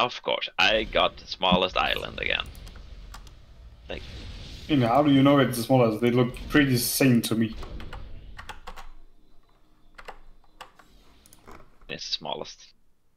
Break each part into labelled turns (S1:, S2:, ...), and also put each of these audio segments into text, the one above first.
S1: of course, I got the smallest island again. Like,
S2: How do you know it's the smallest? They look pretty same to me.
S1: it's the smallest.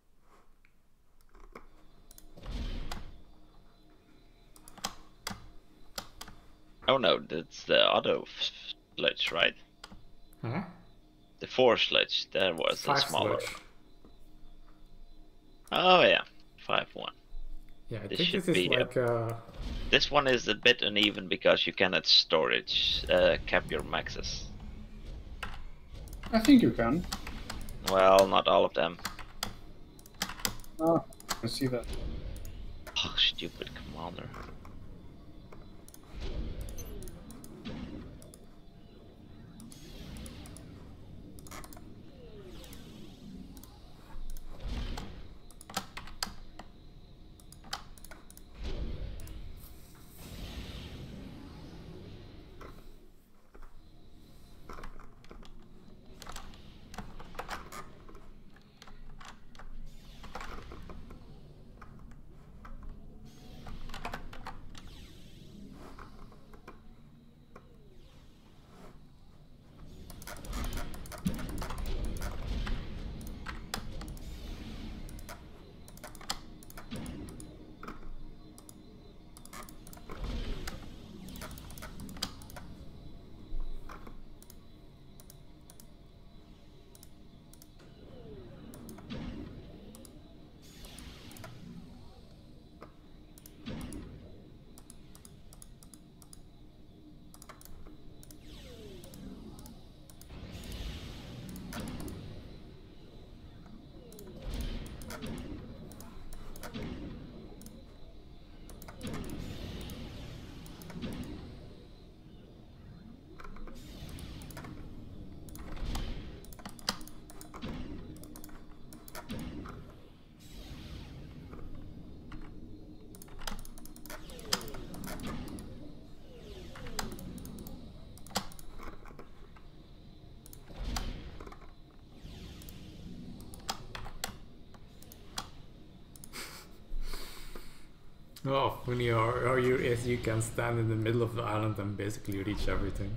S1: Oh no, that's the other sledge, right?
S3: Huh?
S1: The 4 sledge, there was a
S3: 5
S1: smaller.
S3: sludge.
S1: Oh yeah, 5-1.
S3: Yeah, I
S1: This
S3: think
S1: should
S3: this is
S1: be
S3: like
S1: This one is a bit uneven because you cannot storage cap your maxes.
S2: I think you can.
S1: Well, not all of them.
S2: Ah, I see that.
S1: Oh, stupid commander.
S3: oh, when you are you can stand in the middle of the island and basically reach everything.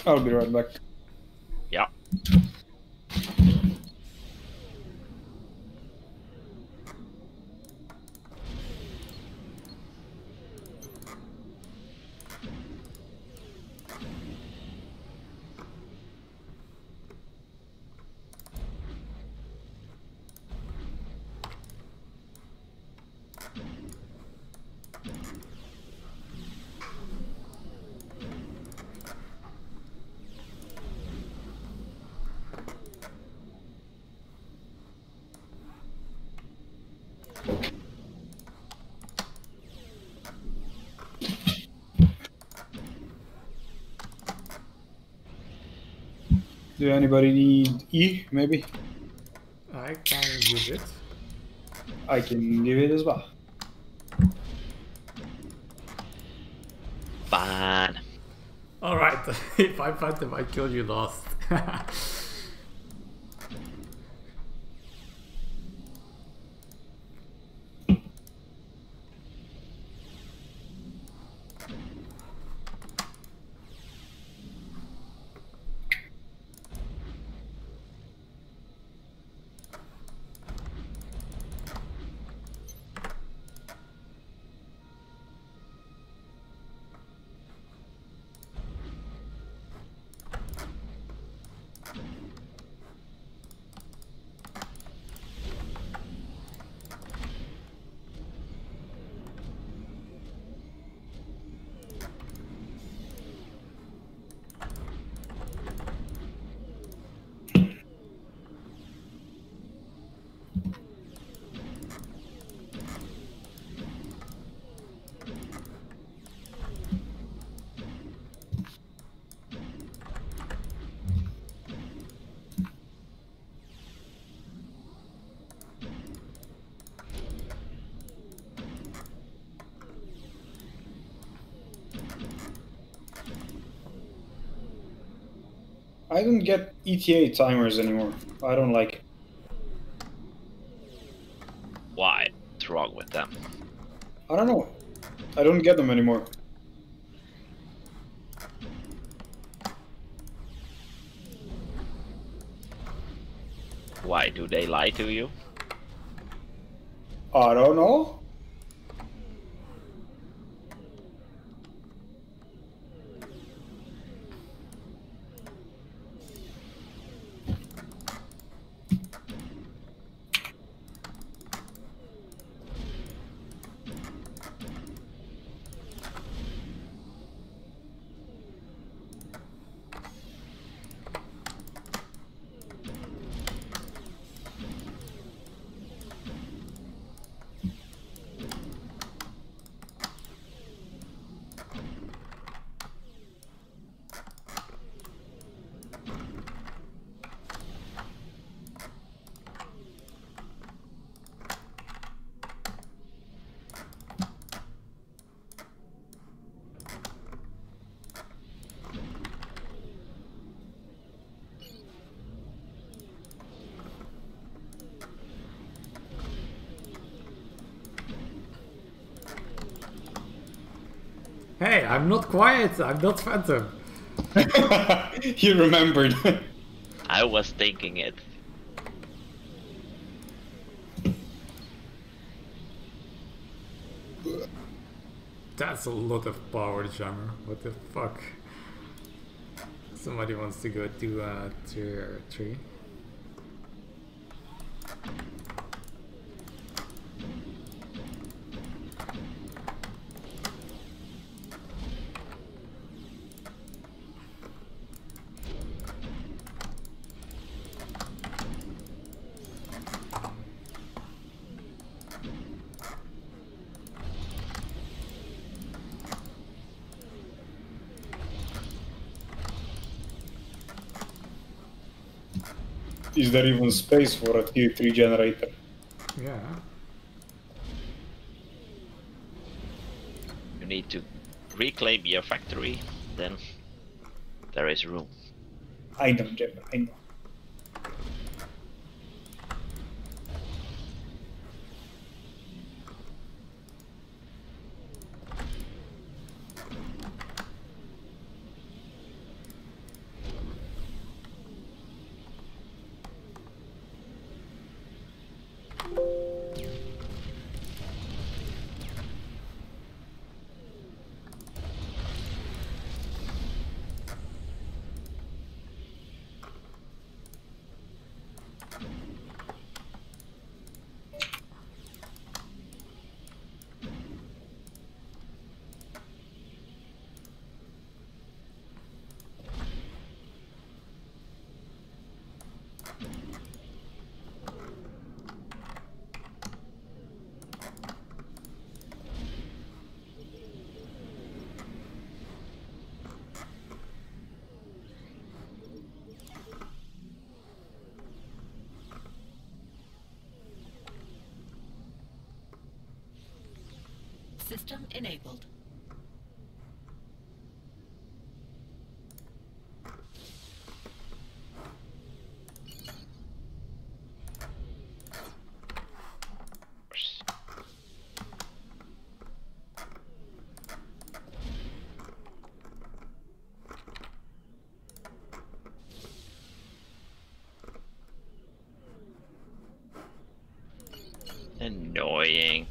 S2: I'll be right back.
S1: Yeah.
S2: Do anybody need E, maybe?
S3: I can use it.
S2: I can give it as well.
S1: Fine.
S3: Alright, if I fight them, I kill you last.
S2: I don't get ETA timers anymore. I don't like it.
S1: Why? What's wrong with them?
S2: I don't know. I don't get them anymore.
S1: Why do they lie to you?
S2: I don't know.
S3: Hey, I'm not quiet, I'm not Phantom.
S2: You remembered.
S1: I was thinking it.
S3: That's a lot of power, Jammer. What the fuck? Somebody wants to go to tier 3.
S2: Is there even space for a tier 3 generator?
S3: Yeah.
S1: You need to reclaim your factory, then there is room.
S2: I know, Jeff, I know.
S4: System enabled.
S1: Annoying.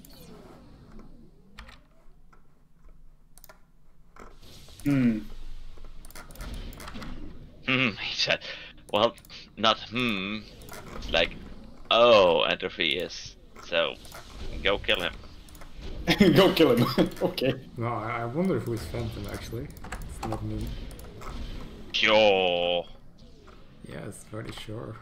S1: He said, well, not it's like, oh, Entrophius. So, go kill him.
S2: Go kill him. Okay.
S3: No, I wonder who is Phantom actually. It's not me.
S1: Sure.
S3: Yes, very sure.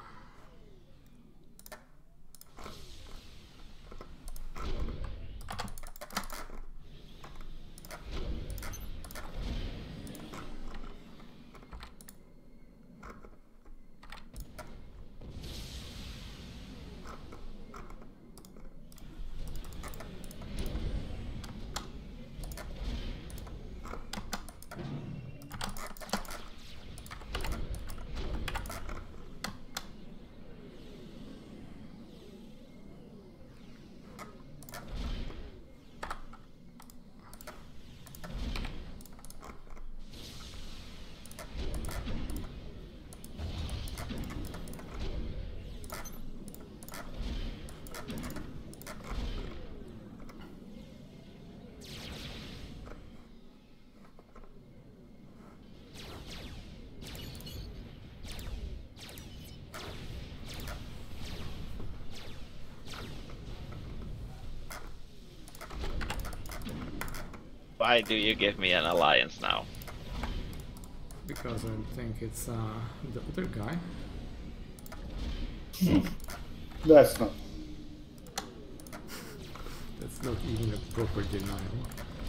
S1: Why do you give me an alliance now?
S3: Because I think it's the other guy.
S2: That's not.
S3: That's not even a proper denial.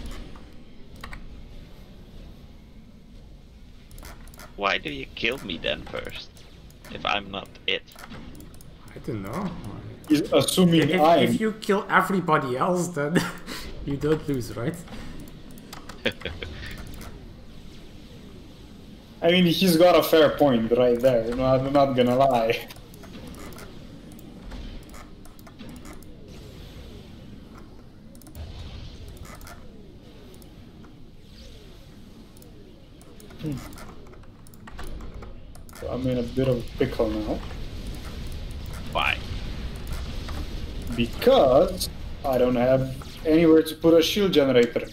S1: Why do you kill me then first? If I'm not it.
S3: I don't know.
S2: He's assuming
S3: If you kill everybody else, then you don't lose, right?
S2: I mean, he's got a fair point right there. No, I'm not gonna lie. So I'm in a bit of a pickle now.
S1: Why?
S2: Because I don't have anywhere to put a shield generator.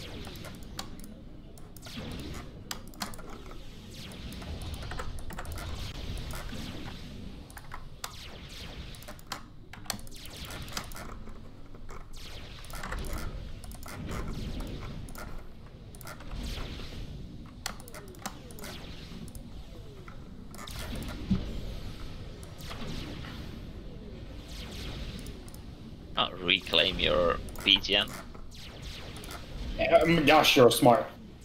S1: Reclaim your PGN.
S2: Yeah, sure, smart.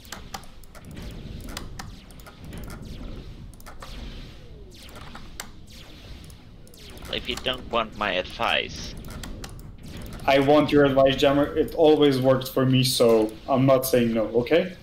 S1: If you don't want my advice.
S2: I want your advice, Jammer. It always works for me, so I'm not saying no, okay?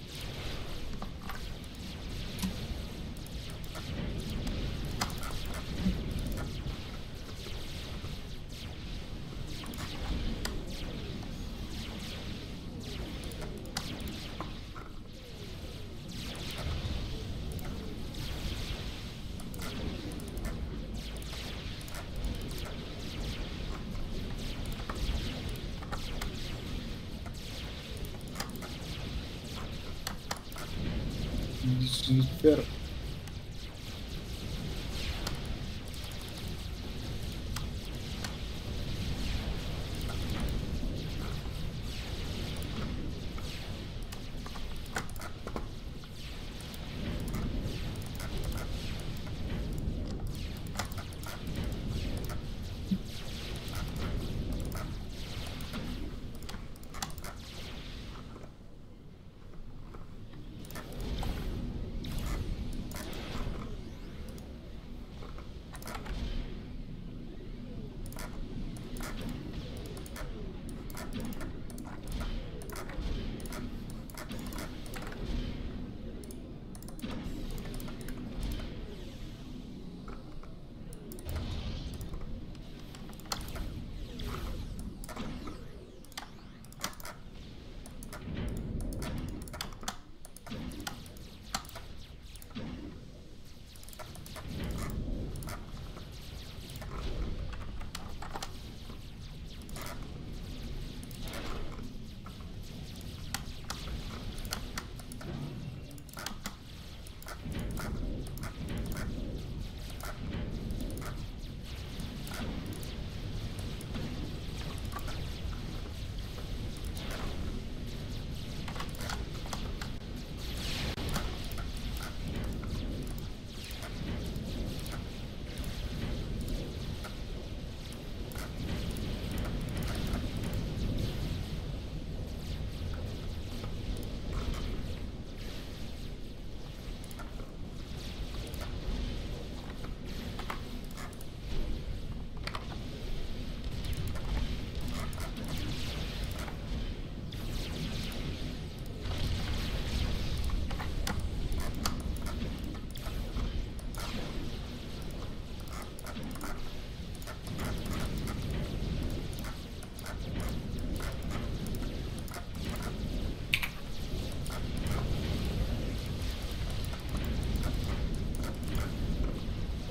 S2: Super.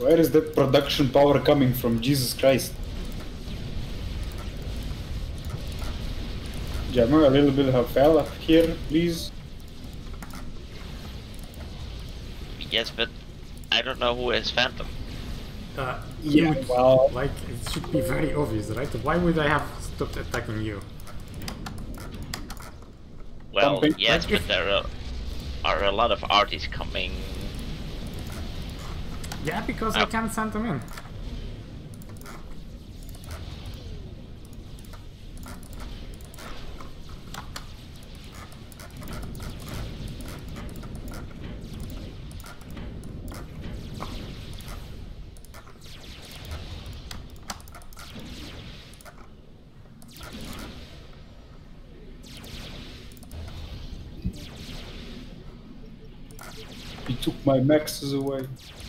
S2: Where is that production power coming from? Jesus Christ. Jammer, a little bit of help up here, please.
S1: Yes, but I don't know who is Phantom.
S2: Yeah,
S3: Dude,
S2: well,
S3: like, it should be very obvious, right? Why would I have stopped attacking you?
S1: Well,
S2: Pumping.
S1: yes,
S3: Like
S1: but
S3: if-
S1: there are a lot of artists coming.
S3: Yeah, because I can't send them in.
S2: he took my maxes away.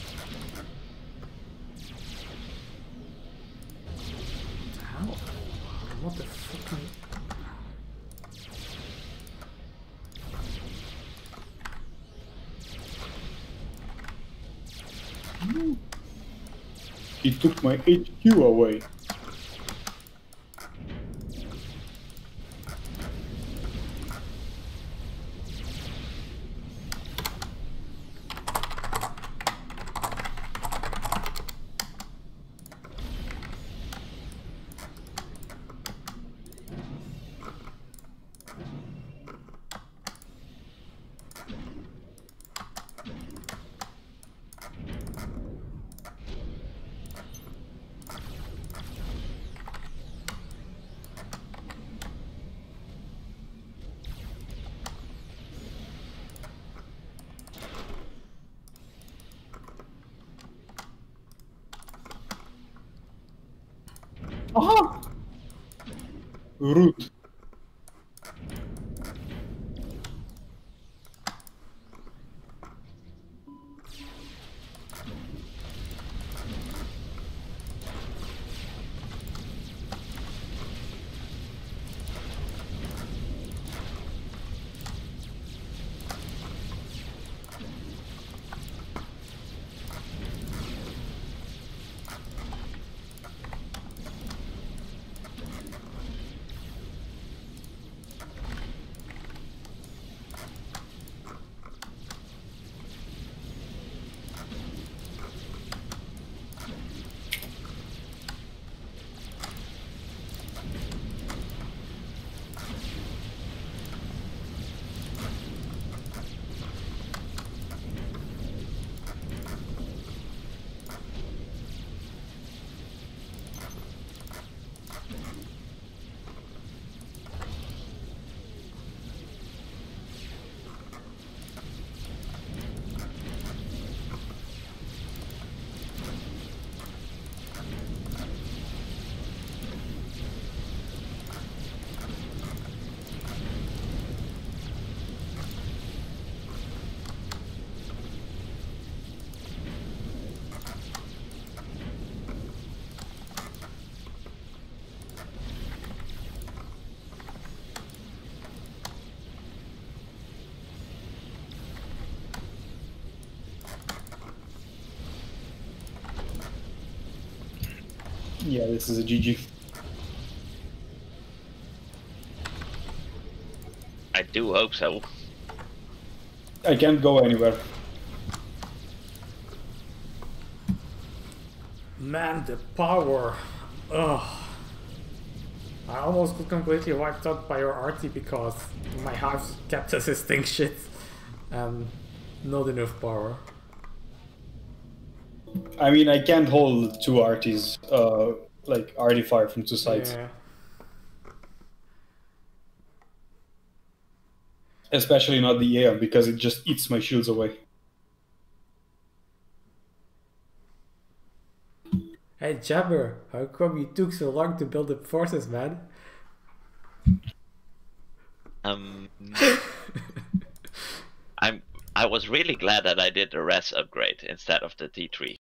S3: How? What the fucking...
S2: He took my HQ away. Aha! Rude. Yeah, this is a GG.
S1: I do hope so.
S2: I can't go anywhere.
S3: Man, the power. Ugh. I almost got completely wiped out by your arty because my house kept assisting shit and not enough power.
S2: I mean, I can't hold two arties, like arty fire from two sides.
S3: Yeah.
S2: Especially not the air, because it just eats my shields away.
S3: Hey Jabber, how come you took so long to build up forces, man?
S1: I was really glad that I did the res upgrade instead of the T3.